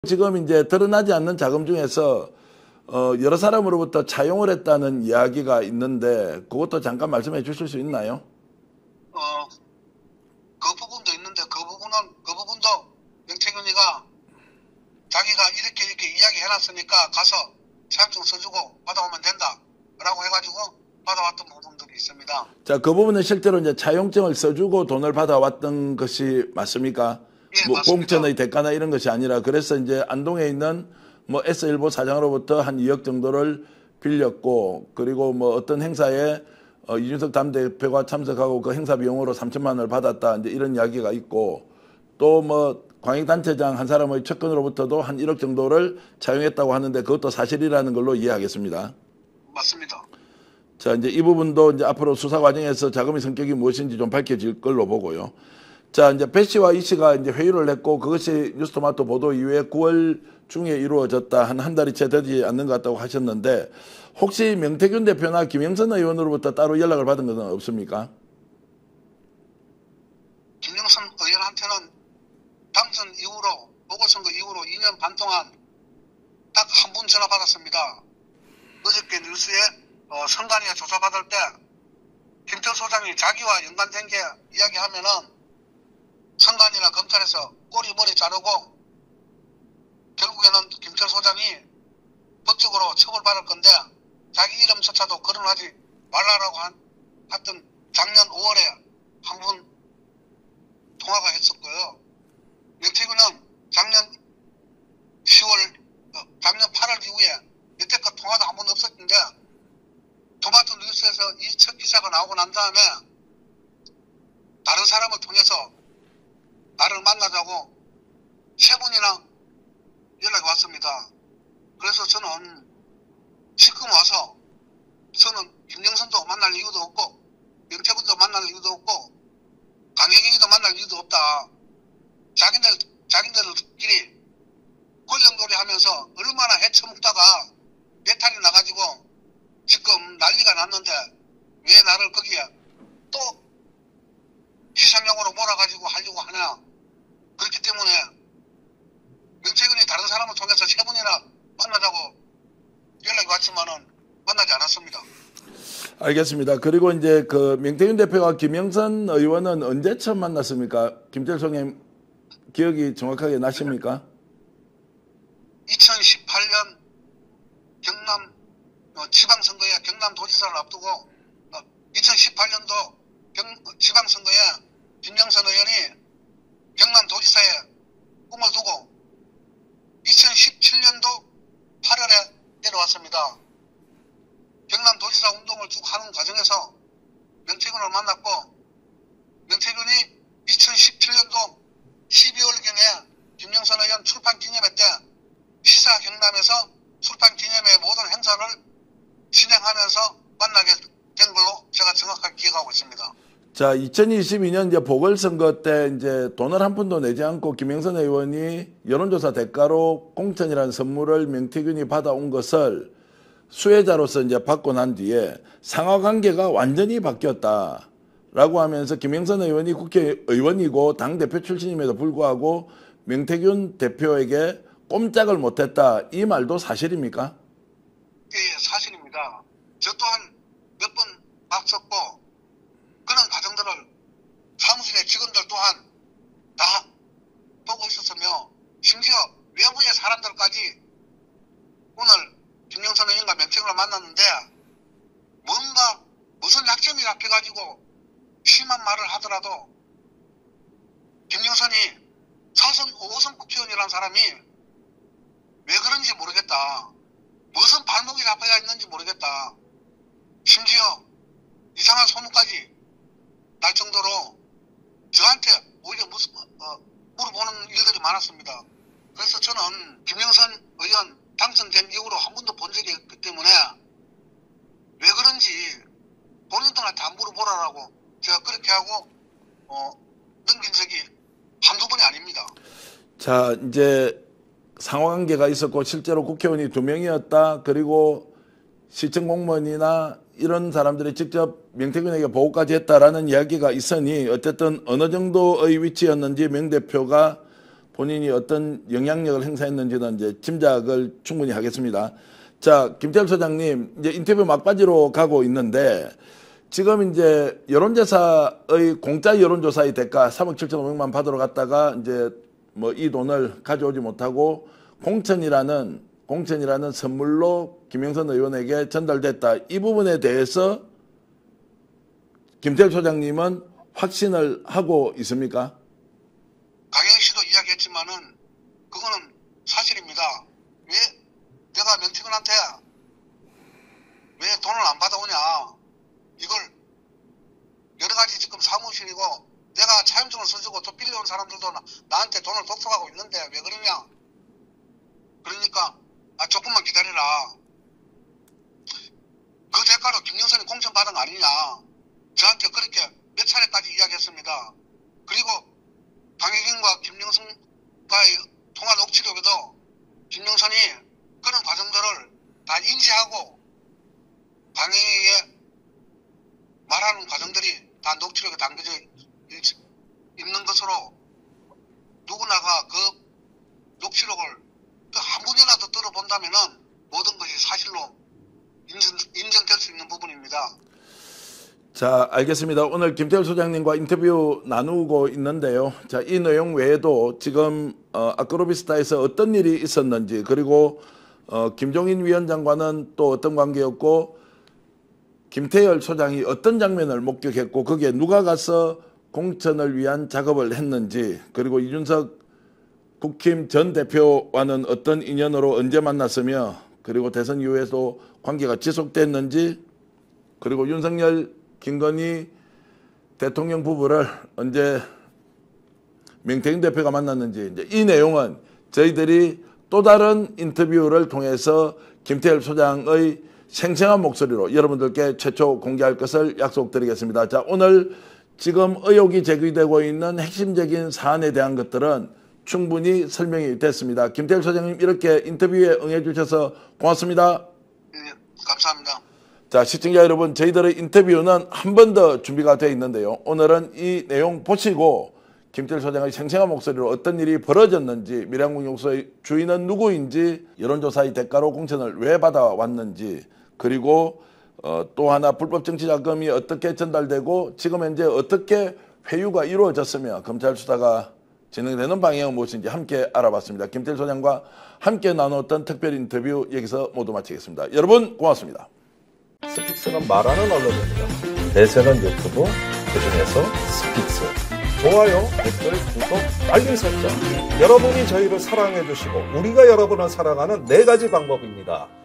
지금 이제 드러나지 않는 자금 중에서 여러 사람으로부터 차용을 했다는 이야기가 있는데 그것도 잠깐 말씀해 주실 수 있나요? 그 부분도 있는데 그 부분도 명태균이가 자기가 이렇게 이야기해놨으니까 가서 사업증 써주고 받아오면 된다라고 해가지고 받아왔던 부분들이 있습니다. 자, 그 부분은 실제로 이제 차용증을 써주고 돈을 받아왔던 것이 맞습니까? 예, 뭐 맞습니다. 공천의 대가나 이런 것이 아니라 그래서 이제 안동에 있는 뭐 S일보 사장으로부터 한 2억 정도를 빌렸고 그리고 뭐 어떤 행사에 이준석 당대표가 참석하고 그 행사 비용으로 3천만 원을 받았다 이제 이런 이야기가 있고 또 뭐 광역단체장 한 사람의 측근으로부터도 한 1억 정도를 차용했다고 하는데 그것도 사실이라는 걸로 이해하겠습니다. 맞습니다. 자, 이제 이 부분도 이제 앞으로 수사 과정에서 자금의 성격이 무엇인지 좀 밝혀질 걸로 보고요. 자, 이제 배 씨와 이 씨가 이제 회유를 했고 그것이 뉴스토마토 보도 이후에 9월 중에 이루어졌다. 한 달이 채 되지 않는 것 같다고 하셨는데 혹시 명태균 대표나 김영선 의원으로부터 따로 연락을 받은 것은 없습니까? 김영선 의원한테는 당선 이후로 보궐선거 이후로 2년 반 동안 딱 한 분 전화 받았습니다. 어저께 뉴스에 선관위가 조사받을 때 김철 소장이 자기와 연관된 게 이야기하면은 선관위나 검찰에서 꼬리머리 자르고 결국에는 김철 소장이 법적으로 처벌받을 건데 자기 이름조차도 거론하지 말라라고 했던 작년 5월에 한 번 통화가 했었고요. 명태균은 작년 8월 이후에 여태껏 통화도 한 번 없었는데 토마토 뉴스에서 이 첫 기사가 나오고 난 다음에 다른 사람을 통해서 나를 만나자고 3번이나 연락이 왔습니다. 그래서 저는 지금 와서 저는 김영선도 만날 이유도 없고 명태균도 만날 이유도 없고 강혜경이도 만날 이유도 없다. 자기들끼리 권력놀이 하면서 얼마나 헤쳐먹다가 배탈이 나가지고 지금 난리가 났는데 왜 나를 거기에 또 희생용으로 몰아가지고 하려고 하냐. 그렇기 때문에 명태균이 다른 사람을 통해서 3번이나 만나자고 연락이 왔지만은 만나지 않았습니다. 알겠습니다. 그리고 이제 그 명태균 대표와 김영선 의원은 언제 처음 만났습니까? 김철 총님 기억이 정확하게 나십니까? 2018년 경남 지방선거에 경남도지사를 앞두고 2018년도 지방선거에 김영선 의원이 경남도지사에 꿈을 두고 2017년도 8월에 내려왔습니다. 경남도지사 운동을 쭉 하는 과정에서 명태균을 만났고 명태균이 2017년도 12월경에 김영선 의원 출판 기념회 때 시사 경남에서 출판 기념회 모든 행사를 진행하면서 만나게 된 걸로 제가 정확하게 기억하고 있습니다. 자, 2022년 이제 보궐선거 때 이제 돈을 한 푼도 내지 않고 김영선 의원이 여론조사 대가로 공천이라는 선물을 명태균이 받아온 것을 수혜자로서 이제 받고 난 뒤에 상하관계가 완전히 바뀌었다라고 하면서 김영선 의원이 국회의원이고 당대표 출신임에도 불구하고 명태균 대표에게 꼼짝을 못했다. 이 말도 사실입니까? 예, 사실입니다. 저 또한 몇 번 봤었고 그런 과정들을 사무실의 직원들 또한 다 보고 있었으며 심지어 외부의 사람들까지 오늘 김영선 의원과 명태균을 만났는데 무슨 약점이 잡혀가지고 심한 말을 하더라도 김영선이 4선 5선 국회의원이라는 사람이 왜 그런지 모르겠다. 무슨 발목이 잡혀가 있는지 모르겠다. 심지어 이상한 소문까지 날 정도로 저한테 오히려 물어보는 일들이 많았습니다. 그래서 저는 김영선 의원 당선된 이후로 한 번도 본 적이 없기 때문에 왜 그런지 본인들한테 안 물어보라고 제가 그렇게 하고 넘긴 적이 한두 번이 아닙니다. 자, 이제 상호관계가 있었고 실제로 국회의원이 2명이었다. 그리고 시청 공무원이나 이런 사람들이 직접 명태균에게 보고까지 했다라는 이야기가 있으니 어쨌든 어느 정도의 위치였는지 명 대표가 본인이 어떤 영향력을 행사했는지는 이제 짐작을 충분히 하겠습니다. 자, 김태열 소장님, 이제 인터뷰 막바지로 가고 있는데, 지금 이제 여론조사의 공짜 여론조사의 대가 3억 7,500만 받으러 갔다가 이제 뭐 이 돈을 가져오지 못하고 공천이라는 선물로 김영선 의원에게 전달됐다. 이 부분에 대해서 김태열 소장님은 확신을 하고 있습니까? 강영 씨도 이야기했지만은 그거는 사실입니다. 왜 내가 명태균한테 왜 돈을 안 받아오냐? 이걸 여러 가지 지금 사무실이고 내가 차용증을 써주고 또 빌려온 사람들도 나한테 돈을 독촉하고 있는데 왜 그러냐? 그러니까 조금만 기다려라. 그 대가로 김영선이 공천 받은 거 아니냐? 저한테 그렇게 몇 차례까지 이야기했습니다. 그리고 강혜경과 김영선과의 통화 녹취록에도 김영선이 그런 과정들을 다 인지하고 강혜경에게 말하는 과정들이 다 녹취록에 담겨져 있는 것으로 누구나가 그 녹취록을 한 번이라도 들어본다면은 모든 것이 사실로 인정될 수 있는 부분입니다. 자, 알겠습니다. 오늘 김태열 소장님과 인터뷰 나누고 있는데요. 자, 이 내용 외에도 지금 아크로비스타에서 어떤 일이 있었는지, 그리고 김종인 위원장과는 또 어떤 관계였고, 김태열 소장이 어떤 장면을 목격했고, 거기에 누가 가서 공천을 위한 작업을 했는지, 그리고 이준석 국힘 전 대표와는 어떤 인연으로 언제 만났으며, 그리고 대선 이후에도 관계가 지속됐는지, 그리고 윤석열, 김건희 대통령 부부를 언제 명태균 대표가 만났는지, 이제 이 내용은 저희들이 또 다른 인터뷰를 통해서 김태열 소장의 생생한 목소리로 여러분들께 최초 공개할 것을 약속드리겠습니다. 자, 오늘 지금 의혹이 제기되고 있는 핵심적인 사안에 대한 것들은 충분히 설명이 됐습니다. 김태열 소장님, 이렇게 인터뷰에 응해주셔서 고맙습니다. 네, 감사합니다. 자, 시청자 여러분, 저희들의 인터뷰는 한 번 더 준비가 되어 있는데요. 오늘은 이 내용 보시고 김태열 소장의 생생한 목소리로 어떤 일이 벌어졌는지, 밀양공용소의 주인은 누구인지, 여론조사의 대가로 공천을 왜 받아왔는지, 그리고 또 하나 불법 정치자금이 어떻게 전달되고 지금 현재 어떻게 회유가 이루어졌으며 검찰 수사가 진행되는 방향은 무엇인지 함께 알아봤습니다. 김태열 소장과 함께 나눴던 특별 인터뷰 여기서 모두 마치겠습니다. 여러분 고맙습니다. 스픽스는 말하는 언론입니다. 대세는 유튜브, 그중에서 스픽스. 좋아요, 댓글, 구독, 알림 설정. 여러분이 저희를 사랑해 주시고 우리가 여러분을 사랑하는 4가지 방법입니다.